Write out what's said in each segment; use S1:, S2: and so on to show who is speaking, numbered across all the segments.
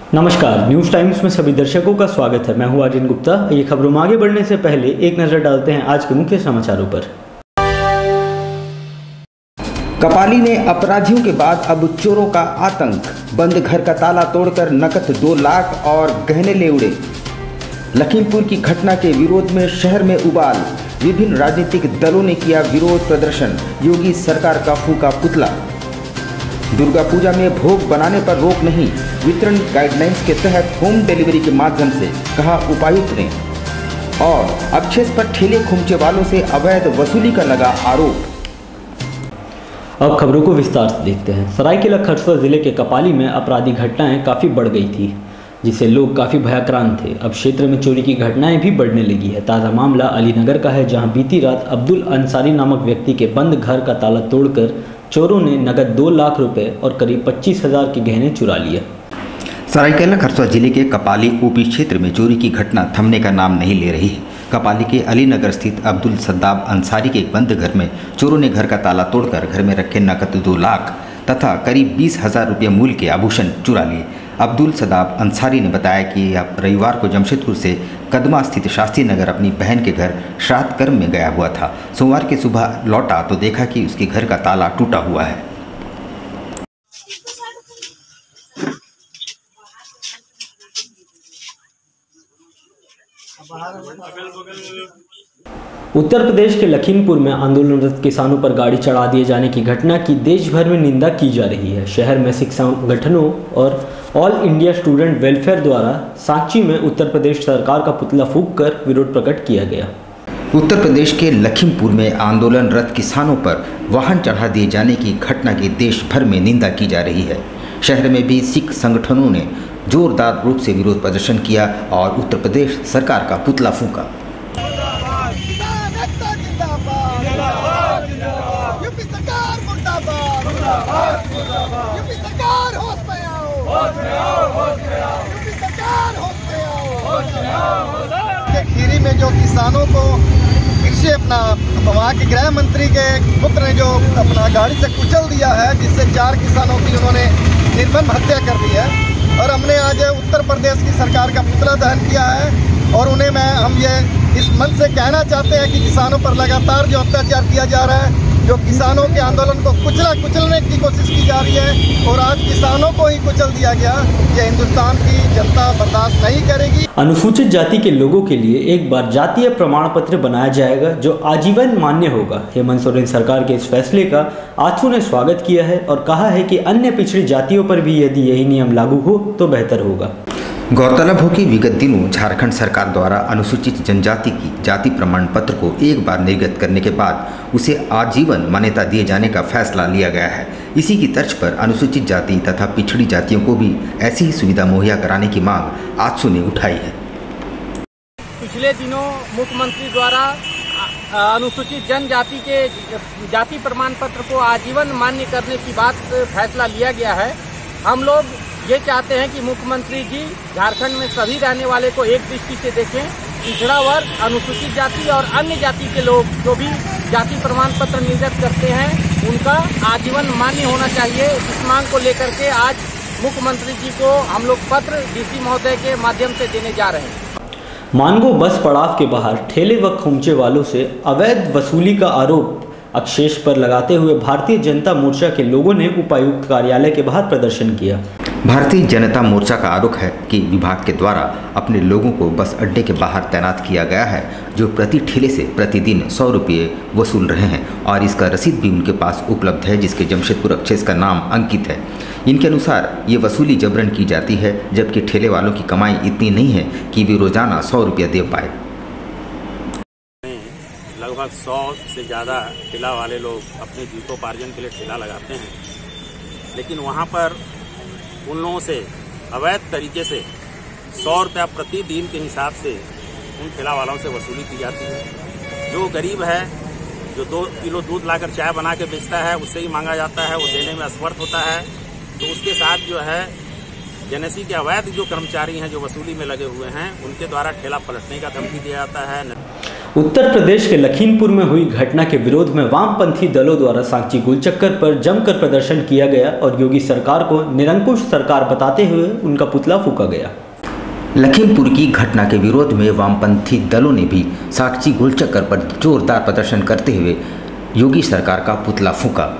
S1: नमस्कार, news times में सभी दर्शकों का स्वागत है। मैं हूं आर्यन गुप्ता। ये खबरों में आगे बढ़ने से पहले एक नज़र डालते हैं आज के मुख्य समाचारों पर।
S2: कपाली में अपराधियों के बाद अब चोरों का आतंक। बंद घर का ताला तोड़कर नकद 2 लाख और गहने ले उड़े। लखीमपुर की घटना के विरोध में शहर में उबाल। विभिन्न राजनीतिक दलों ने किया विरोध प्रदर्शन। योगी सरकार का फूंका पुतला। दुर्गा पूजा में भोग बनाने पर रोक नहीं, वितरण गाइडलाइंस के तहत होम डिलीवरी के माध्यम से, कहा उपायुक्त ने। और अक्षेस पर ठेले खुमचे वालों से अवैध वसूली का लगा आरोप।
S1: अब खबरों को विस्तार से देखते हैं। सरायकेला खरसुआ जिले के कपाली में आपराधिक घटनाएं काफ़ी बढ़ गई थी, जिससे लोग काफ़ी भयाक्रांत थे। अब क्षेत्र में चोरी की घटनाएं भी बढ़ने लगी है। ताज़ा मामला अलीनगर का है, जहां बीती रात अब्दुल अंसारी नामक व्यक्ति के बंद घर का ताला तोड़कर चोरों ने नकद 2 लाख रुपए और करीब 25,000 के गहने चुरा लिए।
S2: सरायकेला खरसुआ जिले के कपाली ओपी क्षेत्र में चोरी की घटना थमने का नाम नहीं ले रही है। कपाली के अलीनगर स्थित अब्दुल सद्दाब अंसारी के एक बंद घर में चोरों ने घर का ताला तोड़कर घर में रखे नकद 2 लाख तथा करीब 20,000 रुपये मूल्य के आभूषण चुरा लिए। अब्दुल सद्दाब अंसारी ने बताया कि रविवार को जमशेदपुर से कदमा स्थित शास्त्री नगर अपनी बहन के घर श्राद्ध कर्म में गया हुआ था। सोमवार की सुबह लौटा तो देखा कि उसके घर का ताला टूटा हुआ है।
S1: उत्तर प्रदेश के लखीमपुर में आंदोलनरत किसानों पर गाड़ी चढ़ा दिए जाने की घटना की देश भर में निंदा की जा रही है। शहर में शिक्षा संगठनों और ऑल इंडिया स्टूडेंट वेलफेयर द्वारा सांची में उत्तर प्रदेश सरकार का पुतला फूंककर विरोध प्रकट किया गया।
S2: उत्तर प्रदेश के लखीमपुर में आंदोलनरत किसानों पर वाहन चढ़ा दिए जाने की घटना की देश भर में निंदा की जा रही है। शहर में भी सिख संगठनों ने जोरदार रूप से विरोध प्रदर्शन किया और उत्तर प्रदेश सरकार का पुतला फूंका।
S3: खीरी में जो किसानों को फिर से अपना वहाँ के गृह मंत्री के पुत्र ने जो अपना गाड़ी से कुचल दिया है, जिससे 4 किसानों की उन्होंने निर्मम हत्या कर दी है। और हमने आज उत्तर प्रदेश की सरकार का पुतला दहन किया है और उन्हें हम ये इस मन से कहना चाहते हैं कि किसानों पर लगातार जो अत्याचार किया जा रहा है, जो किसानों के आंदोलन को कुचलने की कोशिश की जा रही है और आज किसानों को ही कुचल दिया गया, ये हिंदुस्तान की जनता बर्दाश्त नहीं करेगी।
S1: अनुसूचित जाति के लोगों के लिए एक बार जातीय प्रमाण पत्र बनाया जाएगा जो आजीवन मान्य होगा। हेमंत सोरेन सरकार के इस फैसले का आथू ने स्वागत किया है और कहा है कि अन्य पिछड़ी जातियों पर भी यदि यही नियम लागू हो तो बेहतर होगा।
S2: गौरतलब हो कि विगत दिनों झारखंड सरकार द्वारा अनुसूचित जनजाति की जाति प्रमाण पत्र को एक बार निर्गत करने के बाद उसे आजीवन मान्यता दिए जाने का फैसला लिया गया है। इसी की तर्ज पर अनुसूचित जाति तथा पिछड़ी जातियों को भी ऐसी ही सुविधा मुहैया कराने की मांग आजसू ने उठाई है।
S4: पिछले दिनों मुख्यमंत्री द्वारा अनुसूचित जनजाति के जाति प्रमाण पत्र को आजीवन मान्य करने की बात फैसला लिया गया है। हम लोग ये चाहते हैं कि मुख्यमंत्री जी झारखंड में सभी रहने वाले को एक दृष्टि से देखें। पिछड़ा वर्ग, अनुसूचित जाति और अन्य जाति के लोग जो भी जाति प्रमाण पत्र निर्गत करते हैं, उनका आजीवन मान्य होना चाहिए। इस मांग को लेकर के आज मुख्यमंत्री जी को हम लोग पत्र डीसी महोदय के माध्यम से देने जा रहे हैं।
S1: मानगो बस पड़ाव के बाहर ठेले व खुमचे वालों से अवैध वसूली का आरोप अक्षेश पर लगाते हुए भारतीय जनता मोर्चा के लोगों ने उपायुक्त कार्यालय के बाहर प्रदर्शन किया।
S2: भारतीय जनता मोर्चा का आरोप है कि विभाग के द्वारा अपने लोगों को बस अड्डे के बाहर तैनात किया गया है, जो प्रति ठेले से प्रतिदिन 100 रुपये वसूल रहे हैं और इसका रसीद भी उनके पास उपलब्ध है, जिसके जमशेदपुर अक्षेस का नाम अंकित है। इनके अनुसार ये वसूली जबरन की जाती है, जबकि ठेले वालों की कमाई इतनी नहीं है कि वे रोजाना 100 रुपया दे पाए।
S5: लगभग 100 से ज़्यादा ठेला वाले लोग अपने जीविकोपार्जन के लिए ठेला लगाते हैं, लेकिन वहाँ पर उन लोगों से अवैध तरीके से 100 रुपया प्रतिदिन के हिसाब से उन ठेला वालों से वसूली की जाती है। जो गरीब है, जो 2 किलो दूध लाकर चाय बना के बेचता है, उससे ही मांगा जाता है, वो देने में असमर्थ होता है। तो उसके साथ जो है जेएनएससी के अवैध जो कर्मचारी हैं जो वसूली में लगे हुए हैं, उनके द्वारा ठेला पलटने का धमकी दिया जाता है।
S1: उत्तर प्रदेश के लखीमपुर में हुई घटना के विरोध में वामपंथी दलों द्वारा सांची गोलचक्कर पर जमकर प्रदर्शन किया गया और योगी सरकार को निरंकुश सरकार बताते हुए उनका पुतला फूंका गया।
S2: लखीमपुर की घटना के विरोध में वामपंथी दलों ने भी सांची गोलचक्कर पर जोरदार प्रदर्शन करते हुए योगी सरकार का पुतला फूंका।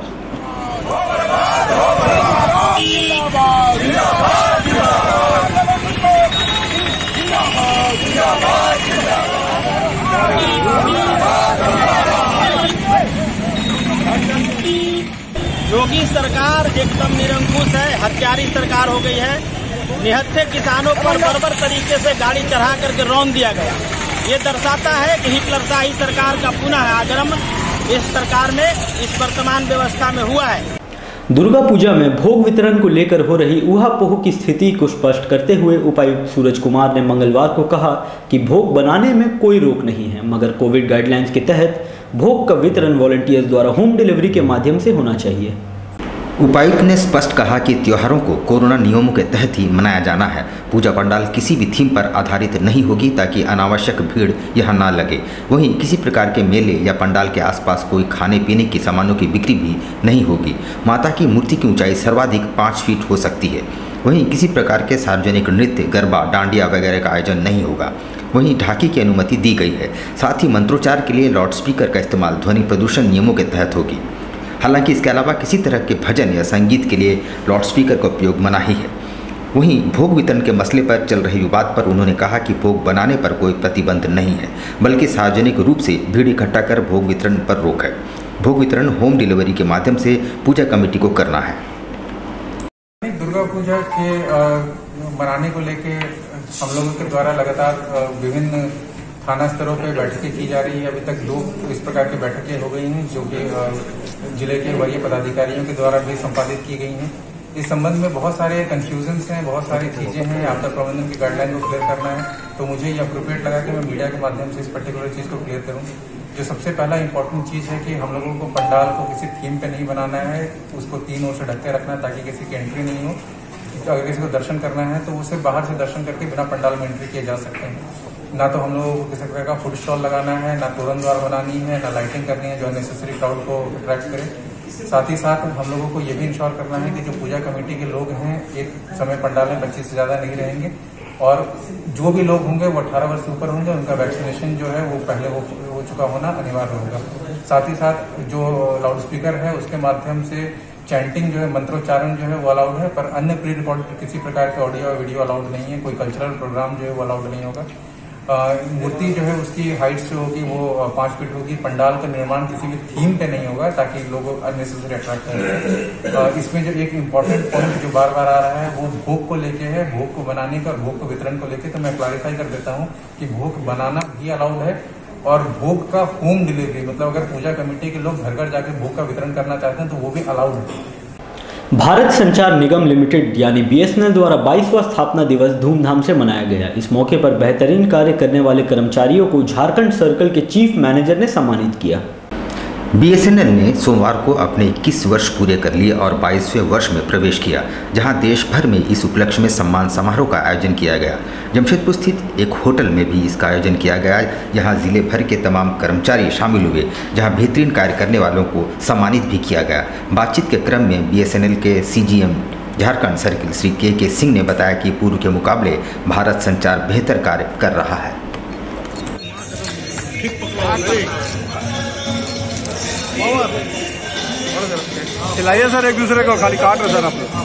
S4: योगी सरकार एकदम निरंकुश है, हत्यारी सरकार हो गई है। निहत्थे किसानों पर बर्बर तरीके से गाड़ी चढ़ा करके रौंद दिया गया। ये दर्शाता है कि हिटलरशाही सरकार का पुनः आगमन इस सरकार में, इस वर्तमान व्यवस्था में हुआ है।
S1: दुर्गा पूजा में भोग वितरण को लेकर हो रही ऊहापोह की स्थिति को स्पष्ट करते हुए उपायुक्त सूरज कुमार ने मंगलवार को कहा कि भोग बनाने में कोई रोक नहीं है, मगर कोविड गाइडलाइंस के तहत भोग का वितरण वॉलंटियर्स द्वारा होम डिलीवरी के माध्यम से होना चाहिए।
S2: उपायुक्त ने स्पष्ट कहा कि त्योहारों को कोरोना नियमों के तहत ही मनाया जाना है। पूजा पंडाल किसी भी थीम पर आधारित नहीं होगी ताकि अनावश्यक भीड़ यहाँ ना लगे। वहीं किसी प्रकार के मेले या पंडाल के आसपास कोई खाने पीने की सामानों की बिक्री भी नहीं होगी। माता की मूर्ति की ऊंचाई सर्वाधिक 5 फीट हो सकती है। वहीं किसी प्रकार के सार्वजनिक नृत्य, गरबा, डांडिया वगैरह का आयोजन नहीं होगा। वहीं ढाकी की अनुमति दी गई है। साथ ही मंत्रोच्चार के लिए लाउडस्पीकर का इस्तेमाल ध्वनि प्रदूषण नियमों के तहत होगी। हालांकि इसके अलावा किसी तरह के भजन या संगीत के लिए लाउडस्पीकर का उपयोग मनाही है। वहीं भोग वितरण के मसले पर चल रहे विवाद पर उन्होंने कहा कि भोग बनाने पर कोई प्रतिबंध नहीं है, बल्कि सार्वजनिक रूप से भीड़ इकट्ठा कर भोग वितरण पर रोक है। भोग वितरण होम डिलीवरी के माध्यम से पूजा कमेटी को करना है।
S6: दुर्गा पूजा के मनाने को लेके हम लोगों के द्वारा लगातार विभिन्न थाना स्तरों पे बैठकें की जा रही है। अभी तक 2 इस प्रकार की बैठकें हो गई हैं, जो कि जिले के वरीय पदाधिकारियों के द्वारा भी संपादित की गई हैं। इस संबंध में बहुत सारे कंफ्यूजन्स हैं, बहुत सारी चीजें हैं। आपदा प्रबंधन की गाइडलाइन को क्लियर करना है, तो मुझे ये अप्रोप्रिएट लगा कि मैं मीडिया के माध्यम से इस पर्टिकुलर चीज को क्लियर करूँ। जो सबसे पहला इंपॉर्टेंट चीज है कि हम लोगों को पंडाल को किसी थीम पे नहीं बनाना है, उसको 3 ओर से ढक के रखना है ताकि किसी की एंट्री नहीं हो। अगर किसी को दर्शन करना है तो उसे बाहर से दर्शन करके बिना पंडाल में एंट्री किए जा सकते हैं। ना तो हम लोगों को किसी प्रकार का फूड स्टॉल लगाना है, ना तोरण द्वार बनानी है, ना लाइटिंग करनी है जो अननेसेसरी क्राउड को अट्रैक्ट करे। साथ ही साथ हम लोगों को ये भी इंश्योर करना है कि जो पूजा कमेटी के लोग हैं एक समय पंडाल में 25 से ज्यादा नहीं रहेंगे, और जो भी लोग होंगे वो 18 वर्ष से ऊपर होंगे, उनका वैक्सीनेशन जो है वो पहले हो चुका होना अनिवार्य होगा। साथ ही साथ जो लाउड स्पीकर है उसके माध्यम से चैंटिंग जो है, मंत्रोच्चारण जो है वो अलाउड है, पर अन्य प्री रिकॉर्डेड किसी प्रकार के ऑडियो और वीडियो अलाउड नहीं है। कोई कल्चरल प्रोग्राम जो है वो अलाउड नहीं होगा। मूर्ति जो है उसकी हाइट जो होगी वो 5 फीट होगी। पंडाल का निर्माण किसी भी थीम पे नहीं होगा ताकि लोग अननेसेसरी अट्रैक्ट करें। इसमें जो एक इम्पोर्टेंट पॉइंट जो बार बार आ रहा है वो भोग को लेके है, भोग को बनाने का और भोग को वितरण को लेके। तो मैं क्लैरिफाई कर देता हूँ कि भोग बनाना भी अलाउड है और भोग का होम डिलीवरी, मतलब अगर पूजा कमेटी के लोग घर घर जाकर भोग का वितरण करना चाहते हैं तो वो भी अलाउड है।
S1: भारत संचार निगम लिमिटेड यानी BSNL द्वारा 22वां स्थापना दिवस धूमधाम से मनाया गया। इस मौके पर बेहतरीन कार्य करने वाले कर्मचारियों को झारखंड सर्कल के चीफ मैनेजर ने सम्मानित किया।
S2: BSNL ने सोमवार को अपने 21 वर्ष पूरे कर लिए और 22वें वर्ष में प्रवेश किया, जहां देश भर में इस उपलक्ष्य में सम्मान समारोह का आयोजन किया गया। जमशेदपुर स्थित एक होटल में भी इसका आयोजन किया गया। यहां जिले भर के तमाम कर्मचारी शामिल हुए, जहां बेहतरीन कार्य करने वालों को सम्मानित भी किया गया। बातचीत के क्रम में BSNL के CGM झारखंड सर्किल श्री के सिंह ने बताया कि पूर्व के मुकाबले भारत संचार बेहतर कार्य कर रहा है।
S7: खिलाइए सर एक दूसरे को, खाली काट रहे सर आप लोग।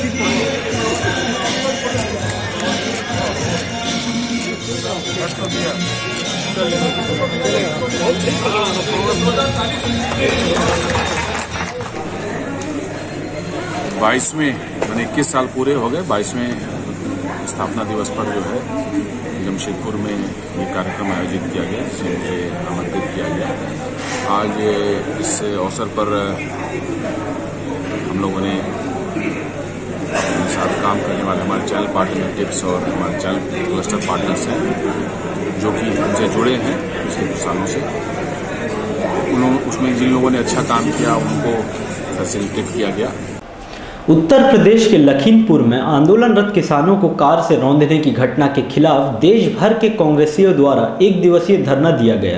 S8: 22वें मैंने 21 साल पूरे हो गए। 22वें स्थापना दिवस पर जो है जमशेदपुर में ये कार्यक्रम आयोजित किया गया, जिसे मुझे आमंत्रित किया गया। आज इस अवसर पर हम लोगों ने साथ काम करने वाले हमारे चैनल पार्टनर टिप्स और हमारे चैनल क्लस्टर पार्टनर्स हैं जो कि हमसे जुड़े हैं पिछले कुछ सालों से। उसमें जिन लोगों ने अच्छा काम किया उनको फैसिलिटेट किया गया।
S1: उत्तर प्रदेश के लखीमपुर में आंदोलनरत किसानों को कार से रौंदने की घटना के खिलाफ देश भर के कांग्रेसियों द्वारा 1 दिवसीय धरना दिया गया।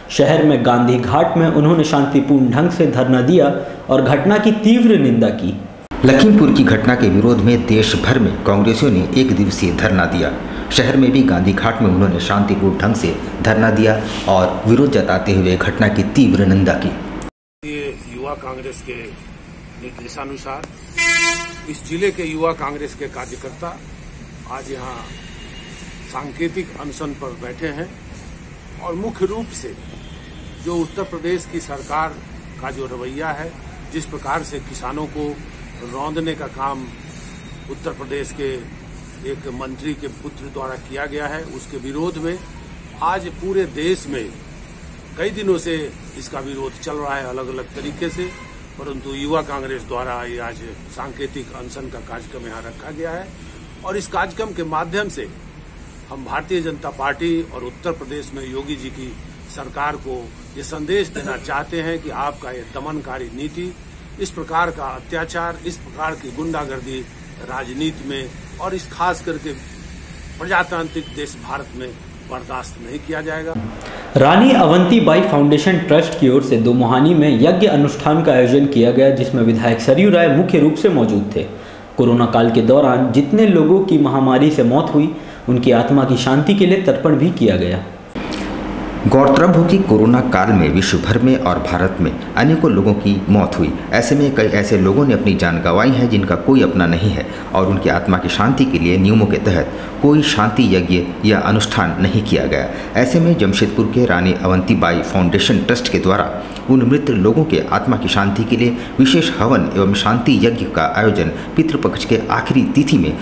S1: शहर में गांधी घाट में उन्होंने शांतिपूर्ण ढंग से धरना दिया और घटना की तीव्र निंदा की।
S2: लखीमपुर की घटना के विरोध में देश भर में कांग्रेसियों ने एक दिवसीय धरना दिया। शहर में भी गांधी घाट में उन्होंने शांतिपूर्ण ढंग से धरना दिया और विरोध जताते हुए घटना की तीव्र निंदा की।
S9: ये युवा कांग्रेस के निर्देशानुसार इस जिले के युवा कांग्रेस के कार्यकर्ता आज यहाँ सांकेतिक अनशन पर बैठे हैं और मुख्य रूप से जो उत्तर प्रदेश की सरकार का जो रवैया है, जिस प्रकार से किसानों को रौंदने का काम उत्तर प्रदेश के एक मंत्री के पुत्र द्वारा किया गया है, उसके विरोध में आज पूरे देश में कई दिनों से इसका विरोध चल रहा है अलग अलग तरीके से, परंतु युवा कांग्रेस द्वारा ये आज सांकेतिक अनशन का कार्यक्रम यहाँ रखा गया है और इस कार्यक्रम के माध्यम से हम भारतीय जनता पार्टी और उत्तर प्रदेश में योगी जी की सरकार को ये संदेश देना चाहते हैं कि आपका ये दमनकारी नीति, इस प्रकार का अत्याचार, इस प्रकार की गुंडागर्दी राजनीति में और इस खास करके प्रजातांत्रिक देश भारत में बर्दाश्त नहीं किया जाएगा।
S1: रानी अवंतीबाई फाउंडेशन ट्रस्ट की ओर से दोमुहानी में यज्ञ अनुष्ठान का आयोजन किया गया, जिसमें विधायक सरयू राय मुख्य रूप से मौजूद थे। कोरोना काल के दौरान जितने लोगों की महामारी से मौत हुई, उनकी आत्मा की शांति के लिए तर्पण भी किया गया।
S2: गौरतलब हो कि कोरोना काल में विश्व भर में और भारत में अनेकों लोगों की मौत हुई। ऐसे में कई ऐसे लोगों ने अपनी जान गंवाई है जिनका कोई अपना नहीं है और उनकी आत्मा की शांति के लिए नियमों के तहत कोई शांति यज्ञ या अनुष्ठान नहीं किया गया। ऐसे में जमशेदपुर के रानी अवंतीबाई फाउंडेशन ट्रस्ट के द्वारा उन मृत लोगों के आत्मा की शांति के लिए विशेष हवन एवं शांति यज्ञ का आयोजन पितृपक्ष के आखिरी तिथि में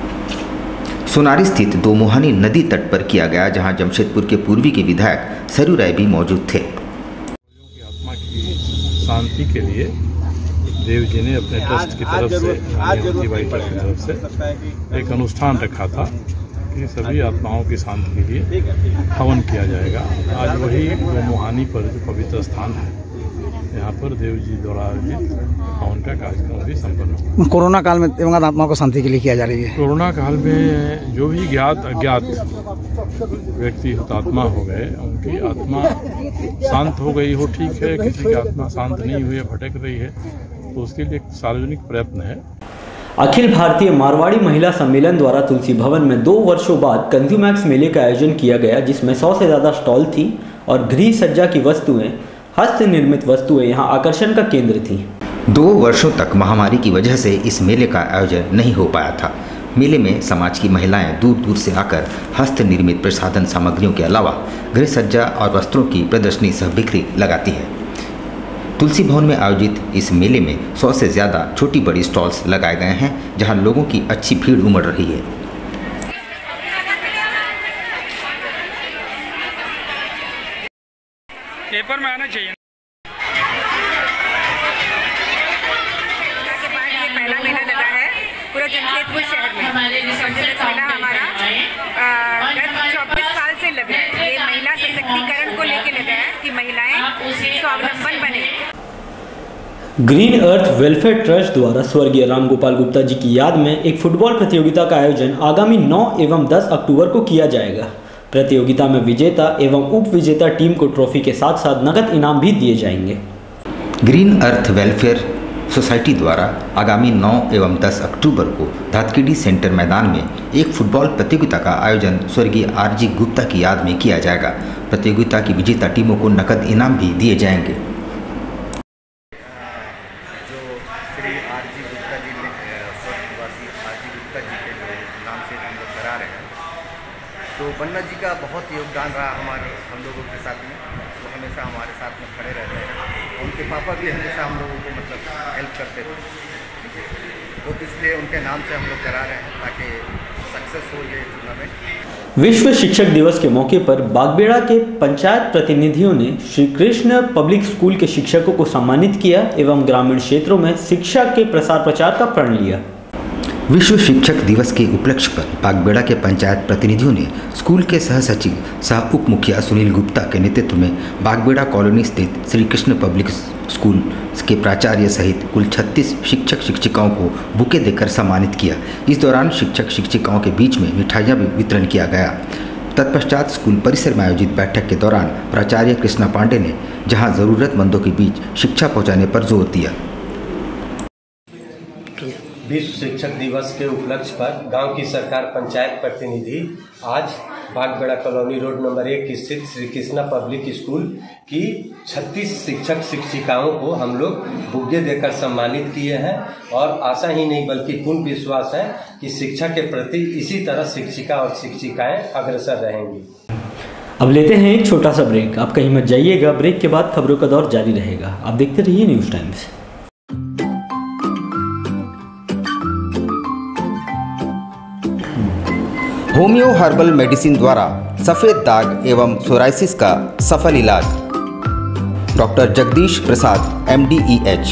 S2: सोनारी स्थित दोमुहानी नदी तट पर किया गया, जहां जमशेदपुर के पूर्वी के विधायक सरयू राय भी मौजूद थे।
S10: आत्मा की शांति के लिए देव जी ने अपने ट्रस्ट की तरफ से, अवंतीबाई ट्रस्ट की तरफ से एक अनुष्ठान रखा था कि सभी आत्माओं की शांति के लिए हवन किया जाएगा। आज वही दोमुहानी पर जो पवित्र स्थान है, यहाँ पर देव जी द्वारा आयोजित हवन का कार्यक्रम भी संपन्न हुआ।
S11: कोरोना काल में दिवंगत आत्माओं को शांति के लिए किया जा रही है।
S10: कोरोना काल में जो भी ज्ञात अज्ञात व्यक्ति हुतात्मा हो गए, उनकी आत्मा शांत हो गई हो ठीक है, किसी की आत्मा शांत नहीं हुई है, भटक रही है, तो उसके लिए एक सार्वजनिक प्रयत्न है।
S1: अखिल भारतीय मारवाड़ी महिला सम्मेलन द्वारा तुलसी भवन में 2 वर्षों बाद कंज्यूमैक्स मेले का आयोजन किया गया, जिसमें 100 से ज़्यादा स्टॉल थी और गृह सज्जा की वस्तुएं, हस्त निर्मित वस्तुएं यहां आकर्षण का केंद्र थी।
S2: 2 वर्षों तक महामारी की वजह से इस मेले का आयोजन नहीं हो पाया था। मेले में समाज की महिलाएं दूर दूर से आकर हस्त निर्मित प्रसाधन सामग्रियों के अलावा गृह सज्जा और वस्त्रों की प्रदर्शनी सह बिक्री लगाती है। तुलसी भवन में आयोजित इस मेले में 100 से ज़्यादा छोटी बड़ी स्टॉल्स लगाए गए हैं, जहां लोगों की अच्छी भीड़ उमड़ रही है।
S12: पेपर में आना चाहिए।
S13: ये पहला मेला लगा है पूरा जमशेदपुर शहर में। मेला हमारा गत 24 साल से लगा है। ये महिला सशक्तिकरण को लेके लगा है कि महिलाएं स्वावलंबन बने।
S1: ग्रीन अर्थ वेलफेयर ट्रस्ट द्वारा स्वर्गीय राम गोपाल गुप्ता जी की याद में एक फुटबॉल प्रतियोगिता का आयोजन आगामी 9 एवं 10 अक्टूबर को किया जाएगा। प्रतियोगिता में विजेता एवं उप विजेता टीम को ट्रॉफी के साथ साथ नकद इनाम भी दिए जाएंगे।
S2: ग्रीन अर्थ वेलफेयर सोसाइटी द्वारा आगामी 9 एवं 10 अक्टूबर को धातकीडी सेंटर मैदान में एक फुटबॉल प्रतियोगिता का आयोजन स्वर्गीय आरजी गुप्ता की याद में किया जाएगा। प्रतियोगिता की विजेता टीमों को नकद इनाम भी दिए जाएंगे।
S14: जो श्री आरजी गुप्ता जी ने स्वर्गवासी आरजी गुप्ता जी के जो नाम से हम लोग करा रहे हैं, तो बन्ना जी का बहुत योगदान रहा हम लोगों के साथ में। वो हमेशा हमारे साथ में खड़े रहते हैं। उनके पापा भी हमेशा हम लोगों को मतलब हेल्प करते थे, तो इसलिए उनके नाम से हम लोग करा रहे हैं ताकि सक्सेस हो ये टूर्नामेंट।
S1: विश्व शिक्षक दिवस के मौके पर बागबेड़ा के पंचायत प्रतिनिधियों ने श्री कृष्ण पब्लिक स्कूल के शिक्षकों को सम्मानित किया एवं ग्रामीण क्षेत्रों में शिक्षा के प्रसार प्रचार का प्रण लिया।
S2: विश्व शिक्षक दिवस के उपलक्ष्य पर बागबेड़ा के पंचायत प्रतिनिधियों ने स्कूल के सह सचिव सह उप मुखिया सुनील गुप्ता के नेतृत्व में बागबेड़ा कॉलोनी स्थित श्री कृष्ण पब्लिक स्कूल के प्राचार्य सहित कुल 36 शिक्षक शिक्षिकाओं को बुके देकर सम्मानित किया। इस दौरान शिक्षक शिक्षिकाओं के बीच में मिठाइयां भी वितरण किया गया। तत्पश्चात स्कूल परिसर में आयोजित बैठक के दौरान प्राचार्य कृष्णा पांडे ने जहां ज़रूरतमंदों के बीच शिक्षा पहुंचाने पर जोर दिया।
S12: विश्व शिक्षक दिवस के उपलक्ष्य पर गांव की सरकार पंचायत प्रतिनिधि आज बागबेड़ा कॉलोनी रोड नंबर 1 स्थित श्री कृष्णा पब्लिक स्कूल की 36 शिक्षक शिक्षिकाओं को हम लोग बुग्गे देकर सम्मानित किए हैं और आशा ही नहीं बल्कि पूर्ण विश्वास है कि शिक्षा के प्रति इसी तरह शिक्षिका और शिक्षिकाएं अग्रसर रहेंगी।
S1: अब लेते हैं एक छोटा सा ब्रेक। आप कहीं मत जाइएगा, ब्रेक के बाद खबरों का दौर जारी रहेगा। आप देखते रहिए news times.
S2: Homeo herbal medicine द्वारा सफ़ेद दाग एवं सोराइसिस का सफल इलाज। Doctor Jagdish Prasad MD/EH।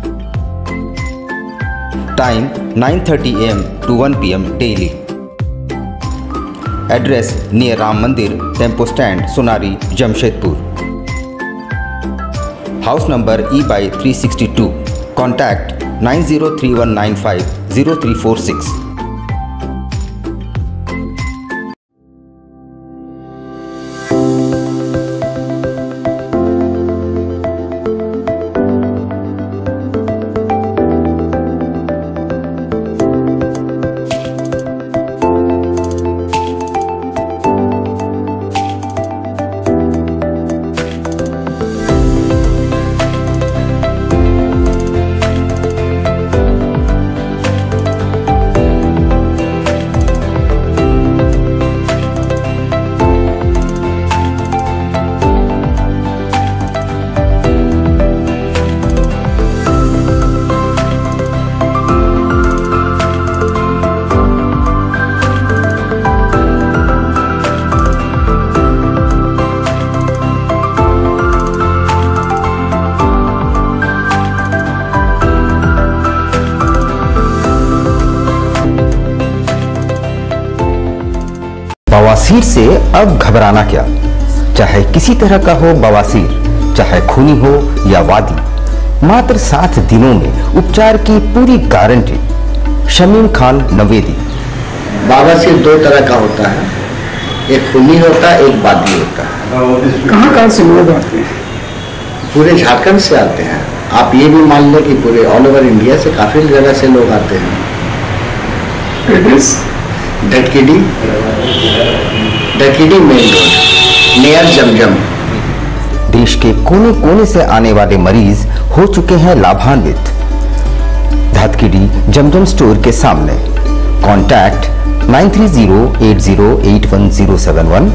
S2: Time 9:30 AM to 1 PM daily. Address near Ram मंदिर, tempo stand, Sonari, Jamshedpur. House number E/362। Contact 9031950346। बवासीर से अब घबराना क्या, चाहे किसी तरह का हो बवासीर, चाहे खूनी हो या वादी, मात्र 7 दिनों में उपचार की पूरी गारंटी। शमीम खान नवेदी।
S15: बवासीर 2 तरह का होता है, एक खूनी होता है, एक वादी होता है। कहाँ से लोग आते हैं? पूरे झारखंड से आते हैं। आप ये भी मान लें कि पूरे ऑल ओवर इंडिया से काफी जगह से लोग आते हैं। डटकीडी मेन रोड नियर जमजम।
S2: देश के कोने कोने से आने वाले मरीज हो चुके हैं लाभान्वित। धतकीडी जमजम स्टोर के सामने। कॉन्टैक्ट 9308081071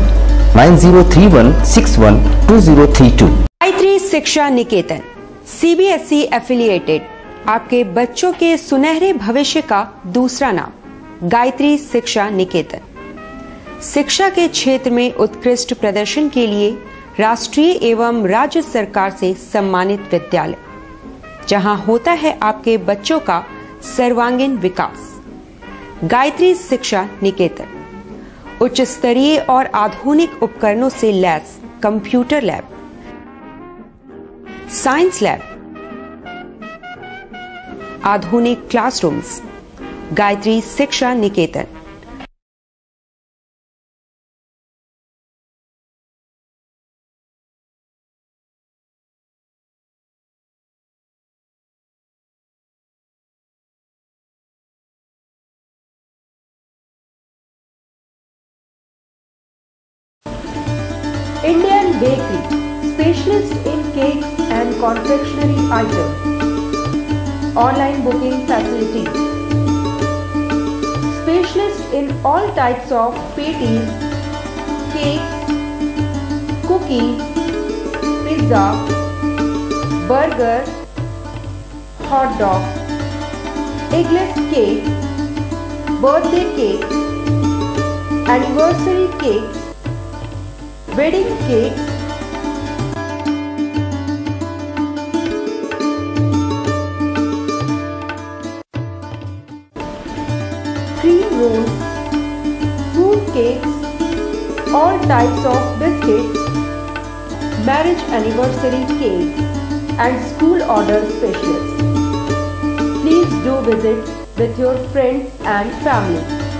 S2: 9031612032।
S16: गायत्री शिक्षा निकेतन CBSE एफिलिएटेड आपके बच्चों के सुनहरे भविष्य का दूसरा नाम। गायत्री शिक्षा निकेतन शिक्षा के क्षेत्र में उत्कृष्ट प्रदर्शन के लिए राष्ट्रीय एवं राज्य सरकार से सम्मानित विद्यालय, जहां होता है आपके बच्चों का सर्वांगीण विकास। गायत्री शिक्षा निकेतन उच्च स्तरीय और आधुनिक उपकरणों से लैस कंप्यूटर लैब, साइंस लैब, आधुनिक classrooms. Gayatri Shiksha Niketan.
S17: Indian Bakery, specialist in cakes and confectionery items. Online booking facilities. Specialist in all types of patties, cakes, cookies, pizza, burger, hot dog, eggless cake, birthday cake, anniversary cakes, wedding cakes, cream rolls, fruit cakes, all types of biscuits, marriage anniversary cakes and school order specialists. Please do visit with your friends and family.